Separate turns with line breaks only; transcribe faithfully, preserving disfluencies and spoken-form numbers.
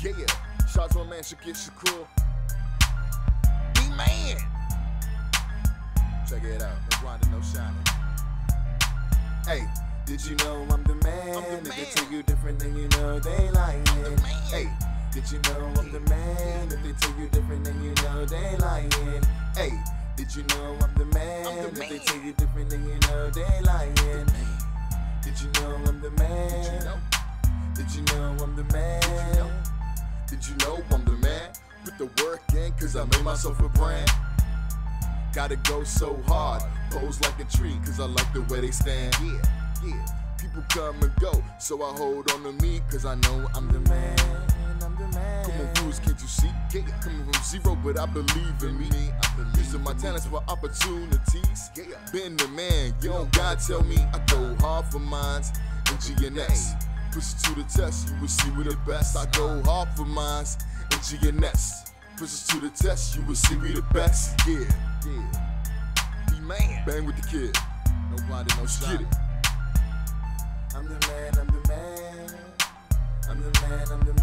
Yeah, shout out to my man Shakir Shakur. D-Man. Check it out, no grinding, no shining. Hey, did you know I'm the man? I'm the man. If they tell you different, then you know they lying. I'm the man. Hey, did you know I'm the man? If they tell you different, then you know they lying. Hey, did you know I'm the man? I'm the if man. They tell you different, then you know they lying. Did you know I'm the man? Did you know? Did you know I'm the man? Did you know? Did you know I'm the man? Put the work in, cause I made myself a brand. Gotta go so hard, pose like a tree, cause I like the way they stand. Yeah, yeah. People come and go, so I hold on to me, cause I know I'm the man. I'm the man. Come on, viewers, can't you see? Yeah, coming from zero, but I believe in me. I believe Using my talents for opportunities. Yeah. Been the man, you don't gotta tell me. I go hard for mines and G N S. Push it to the test, you will see we're the best. I go hard for mines and G N S. Push it to the test, you will see we the best. Yeah, yeah. D-Man. Bang with the kid. No blinding, no shine. Get it. I'm the man, I'm the man. I'm the man, I'm the man.